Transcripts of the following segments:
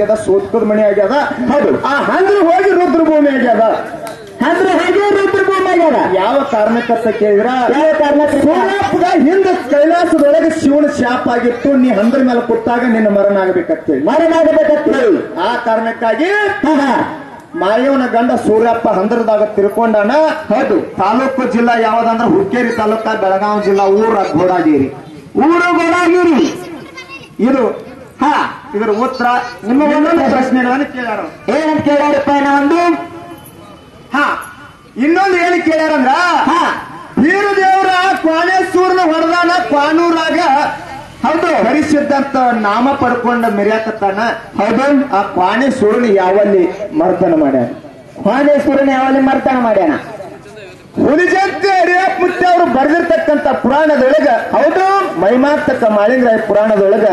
ಆಗ್ಯದ, ಸೂತ್ಕದ ಮಣಿ ಆಗ್ಯದ. ಹೌದು, ಆ ಹಂದ್ರ ಹೋಗಿ ರುದ್ರಭೂಮಿ ಆಗ್ಯದ. ಹಂದ್ರ ಹೇಗೆ ರುದ್ರಭೂಮಿ ಆಗ್ಯದ? ಯಾವ ಕಾರಣಕ್ಕಂತ ಕೇಳಿದ್ರ, ಯಾವ ಕಾರಣಕ್ಕೆ? ಸೂರ್ಯಪ್ಪಗ ಹಿಂದ ಕೈಲಾಸದೊಳಗೆ ಶಿವನ ಶಾಪ ಆಗಿತ್ತು, ನೀ ಹಂದ್ರ ಮೇಲೆ ಕೊಟ್ಟಾಗ ನಿನ್ನ ಮರಣ ಆಗ್ಬೇಕಂತೇಳಿ. ಮರಣ ಆಗಬೇಕಂತೇಳಿ ಆ ಕಾರಣಕ್ಕಾಗಿ ಮಾಯವನ ಗಂಡ ಸೂರ್ಯಪ್ಪ ಹಂದ್ರದಾಗ ತಿರ್ಕೊಂಡಾನ. ಹೌದು, ತಾಲೂಕು ಜಿಲ್ಲಾ ಯಾವ್ದಂದ್ರ ಹುಕ್ಕೇರಿ ತಾಲೂಕ, ಬೆಳಗಾವಿ ಜಿಲ್ಲಾ, ಊರ ಗೋಡಾಗೇರಿ. ಊರು ಗೋಡಾಗಿರಿ. ಇದು ಇದರ ಉತ್ತರ. ನಿಮ್ಮ ಒಂದೊಂದು ಪ್ರಶ್ನೆಗಳನ್ನು ಕೇಳ್ಯಾರ. ಏನಂತ ಕೇಳ್ಯಾರಪ್ಪ? ಒಂದು ಇನ್ನೊಂದು ಏನು ಕೇಳ್ಯಾರಂದ್ರ, ಬೀರದೇವರ ಕ್ವಾಣೇಶ್ವರನ ಹೊಡೆದಾನ ಕ್ವಾನೂರಾಗ. ಹೌದು, ಹರಿಸಿದ್ದಂತ ನಾಮ ಪಡ್ಕೊಂಡ ಮೆರ್ಯಾಕತ್ತಾನ. ಹೌದು, ಆ ಕ್ವಾಣೇಶ್ವರನ ಯಾವಲ್ಲಿ ಮರ್ದನ ಮಾಡ್ಯಾನ? ಕ್ವಾಣೇಶ್ವರನ ಯಾವಲ್ಲಿ ಮರ್ದನ ಮಾಡ್ಯಾನ? ಹುಲಿಜಂತೆ ಅರಿಯಪ್ಪ ಮುತ್ತೆ ಅವರು ಬರೆದಿರ್ತಕ್ಕಂಥ ಪುರಾಣದೊಳಗ, ಹೌದು, ಮೈಮಾರ್ತಕ್ಕ ಮಾಳಿಂಗರಾಯ ಪುರಾಣದೊಳಗ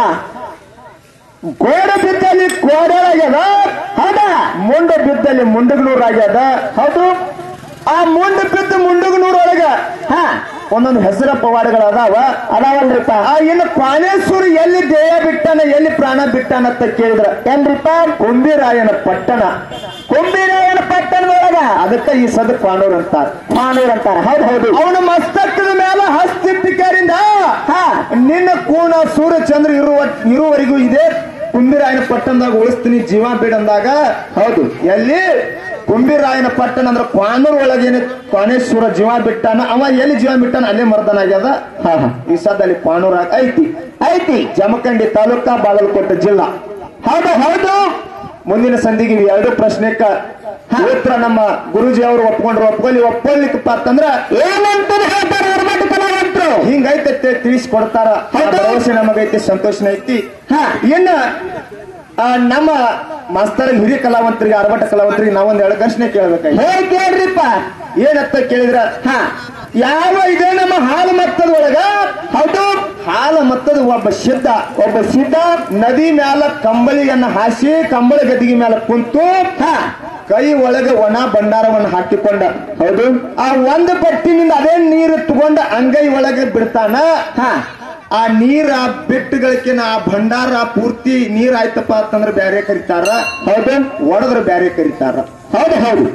ಗೋಡ ಬಿದ್ದಲ್ಲಿ ಕೋಡಾಗ್ಯದ. ಹೌದಾ, ಮುಂಡ ಬಿದ್ದಲ್ಲಿ ಮುಂಡಗನೂರಾಗ್ಯದ. ಹೌದು, ಆ ಮುಂಡ ಬಿದ್ದ ಮುಂಡಗನೂರೊಳಗ ಒಂದೊಂದು ಹೆಸರ ಅದಾವಲ್ರಿಪ್ಪ. ಇನ್ನು ಕ್ವಾಣೇಶ್ವರ ಎಲ್ಲಿ ದೇಹ ಬಿಟ್ಟಾನ, ಎಲ್ಲಿ ಪ್ರಾಣ ಬಿಟ್ಟಾನ ಅಂತ ಕೇಳಿದ್ರ ಏನ್ರಿಪ್ಪ? ಕುಂಬಿರಾಯನ ಪಟ್ಟಣ. ಕುಂಬಿರಾಯನ ಪಟ್ಟಣದೊಳಗ, ಅದಕ್ಕ ಈ ಸದ್ ಕ್ವಾಣೂರ್ ಅಂತಾರ. ಕ್ವಾಣೂರ್ ಅಂತಾರ. ಹೌದು ಹೌದು. ಅವನ ಮಸ್ತಕದ ಮೇಲೆ ಹಸ್ತಿಟ್ಟಿಕಾರಿಂದ ನಿನ್ನ ಕೂಣ ಸೂರ್ಯಚಂದ್ರ ಇರುವವರೆಗೂ ಇದೆ ಕುಂಬಿರಾಯನ ಪಟ್ಟಣದಾಗ ಉಳಿಸ್ತೀನಿ ಜೀವ ಬಿಡಂದಾಗ. ಹೌದು, ಎಲ್ಲಿ ಕುಂಬಿರಾಯನ ಪಟ್ಟಣ ಅಂದ್ರೆ ಕ್ವಾನೂರ್ ಒಳಗೇನೆ ಕ್ವಾಣೇಶ್ವರ ಜೀವ ಬಿಟ್ಟಾನ. ಅವ ಎಲ್ಲಿ ಜೀವ ಬಿಟ್ಟಾನ ಅಲ್ಲೇ ಮರ್ದನ ಆಗ್ಯದ. ಈ ಸದ್ದಲ್ಲಿ ಕ್ವಾನೂರ್ ಐತಿ ಜಮಖಂಡಿ ತಾಲೂಕ, ಬಾಗಲಕೋಟೆ ಜಿಲ್ಲಾ. ಹೌದು ಹೌದು. ಮುಂದಿನ ಸಂಧಿಗೆ ಎರಡು ಪ್ರಶ್ನೆಕ್ಕ ಉತ್ತರ ನಮ್ಮ ಗುರುಜಿ ಅವರು ಒಪ್ಕೊಳ್ಲಿಕ್ಕಪ್ಪ ಅಂತಂದ್ರ ಏನಂತ ಹೇಳ್ತಾರೆ ಕಲಾವಂತರು? ಹಿಂಗೈತೆ ತಿಳಿಸ್ಕೊಡ್ತಾರ. ಭರವಸೆ ನಮಗೈತಿ, ಸಂತೋಷನ ಐತಿ. ಇನ್ನ ನಮ್ಮ ಮಾಸ್ತರ ಹಿರಿಯ ಕಲಾವಂತರಿಗೆ, ಅರಬಟ ಕಲಾವಂತರಿಗೆ ನಾವೊಂದ್ ಎರಡು ಘರ್ಷಣೆ ಕೇಳ್ಬೇಕಾಯ್ತು. ಹೇಗೆ ಕೇಳ್ರಿಪ್ಪ? ಏನಂತ ಕೇಳಿದ್ರ, ಯಾವ ಇದೆ ನಮ್ಮ ಹಾಲು ಮತ್ತದ ಒಳಗ, ಹೌದು, ಹಾಲು ಮತ್ತದ ಒಬ್ಬ ಸಿದ್ಧ ನದಿ ಮ್ಯಾಲ ಕಂಬಳಿಯನ್ನ ಹಾಸಿ ಕಂಬಳ ಗದಿಗೆ ಮ್ಯಾಲ ಕುಂತು ಕೈ ಒಳಗೆ ಒಣ ಭಂಡಾರವನ್ನು ಹಾಕಿಕೊಂಡ. ಹೌದು, ಆ ಒಂದು ಬಟ್ಟಿನಿಂದ ಅದೇ ನೀರು ತಗೊಂಡ ಅಂಗೈ ಒಳಗೆ ಬಿಡ್ತಾನ. ಆ ನೀರ ಬಿಟ್ಟುಗಳಿಕೆನ ಆ ಭಂಡಾರ ಪೂರ್ತಿ ನೀರ್ ಆಯ್ತಪ್ಪ ಅಂತಂದ್ರೆ ಬ್ಯಾರೆ ಕರಿತಾರ. ಹೌದು, ಒಡದ್ರ ಬ್ಯಾರೆ ಕರಿತಾರ. ಹೌದು ಹೌದು.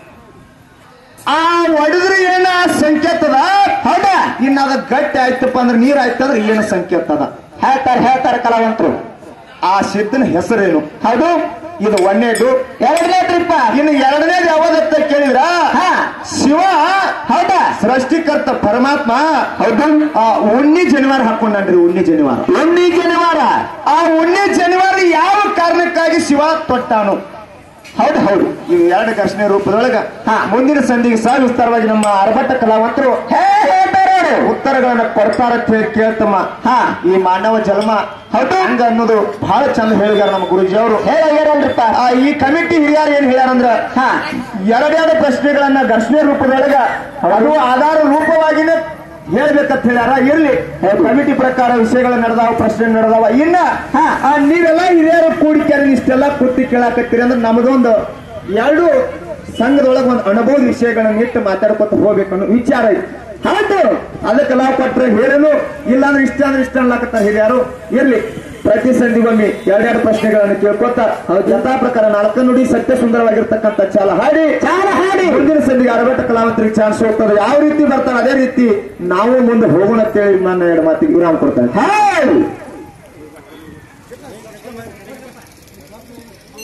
ಆ ಒಡದ್ರ ಏನ ಸಂಕೇತದ? ಹೌದಾ, ಇನ್ನ ಅದ ಗಟ್ಟಿ ಆಯ್ತಪ್ಪ ಅಂದ್ರೆ ನೀರ್ ಆಯ್ತಂದ್ರೆ ಏನ ಸಂಕೇತದ ಹೇಳ್ತಾರ ಕಲಾವಂತರು. ಆ ಸಿದ್ಧನ ಹೆಸರೇನು? ಹೌದು, ಇದು ಒಂದೇದು. ಎರಡನೇದ್ರಿಪ್ಪ. ಇನ್ನು ಎರಡನೇದು ಯಾವ್ದತ್ತ ಕೇಳಿದ್ರ, ಶಿವ. ಹೌದಾ, ಸೃಷ್ಟಿಕರ್ತ ಪರಮಾತ್ಮ. ಹೌದು, ಆ ಉಣ್ಣಿ ಜನಿವಾರ ಹಾಕೊಂಡ್ರಿ. ಉಣ್ಣಿ ಜನಿವಾರ ಆ ಉಣ್ಣಿ ಜನಿವಾರ ಯಾವ ಕಾರಣಕ್ಕಾಗಿ ಶಿವ ತೊಟ್ಟಾನು? ಹೌದು ಹೌದು. ಇವು ಎರಡು ಘರ್ಷಣೆ ರೂಪದೊಳಗ ಮುಂದಿನ ಸಂಧಿಗೆ ವಿಸ್ತಾರವಾಗಿ ನಮ್ಮ ಅರಬಟ್ಟ ಕಲಾವಂತರು ಉತ್ತರಗಳನ್ನ ಕೊಡ್ತಾರ ಕೇಳ್ತಮ್ಮ. ಈ ಮಾನವ ಜನ್ಮ ಹೌದು ಹಂಗ ಅನ್ನೋದು ಬಹಳ ಚಂದ ಹೇಳಿದಾರ ನಮ್ಮ ಗುರುಜಿ ಅವರು. ಹೇಳ್ಯಾರಲ್ರಿಪ್ಪ. ಈ ಕಮಿಟಿ ಹಿರಿಯರು ಏನ್ ಹೇಳ್ಯಾರಂದ್ರ, ಎರಡೆರಡು ಪ್ರಶ್ನೆಗಳನ್ನ ಘರ್ಷಣೆ ರೂಪದೊಳಗ ಅದು ಆಧಾರ ರೂಪವಾಗಿನೇ ಹೇಳ್ಬೇಕಂತ ಹೇಳ್ಯಾರ. ಇರ್ಲಿ, ಕಮಿಟಿ ಪ್ರಕಾರ ವಿಷಯಗಳು ನಡೆದಾವ, ಪ್ರಶ್ನೆ ನಡೆದಾವ. ಇನ್ನ ನೀವೆಲ್ಲ ಹಿರಿಯರು ಕೂಡಿಕೆರೆ ಇಷ್ಟೆಲ್ಲ ಕೂತಿ ಕೇಳಾಕತ್ತೀರಿ ಅಂದ್ರೆ ನಮಗೊಂದು ಎರಡು ಸಂಘದೊಳಗೆ ಒಂದು ಅನುಭವದ ವಿಷಯಗಳನ್ನ ಇಟ್ಟು ಮಾತಾಡ್ಕೊತ ಹೋಗ್ಬೇಕನ್ನೋ ವಿಚಾರ ಐತಿ. ಹೌದು, ಅದಕ್ಕೆ ಕಲಾಪಟ್ರೆ ಹೇಳನು ಇಲ್ಲಾಂದ್ರೆ ಇಷ್ಟ ಅಂದ್ರೆ ಇಷ್ಟ ಅನ್ಲಾಕತ್ತಾರ ಹಿರಿಯರು. ಇರ್ಲಿ, ಪ್ರತಿ ಸಂಧಿಗೊಮ್ಮೆ ಎರಡೆರಡು ಪ್ರಶ್ನೆಗಳನ್ನು ಕೇಳ್ಕೊತ ಯಥಾ ಪ್ರಕಾರ ನಾಲ್ಕು ನುಡಿ ಸತ್ಯ ಸುಂದರವಾಗಿರ್ತಕ್ಕಂಥ ಚಾಲ ಹಾಡಿ ಮುಂದಿನ ಸಂಧಿಗೆ ಅರಬಟ್ಟ ಕಲಾವಂತರಿಗೆ ಚಾನ್ಸ್ ಹೋಗ್ತದೆ. ಯಾವ ರೀತಿ ಬರ್ತಾರೆ ಅದೇ ರೀತಿ ನಾವು ಮುಂದೆ ಹೋಗೋಣ ಅಂತೇಳಿ ನನ್ನ ಎರಡು ಮಾತಿಗೆ ವಿರಾಮ ಕೊಡ್ತಾರೆ.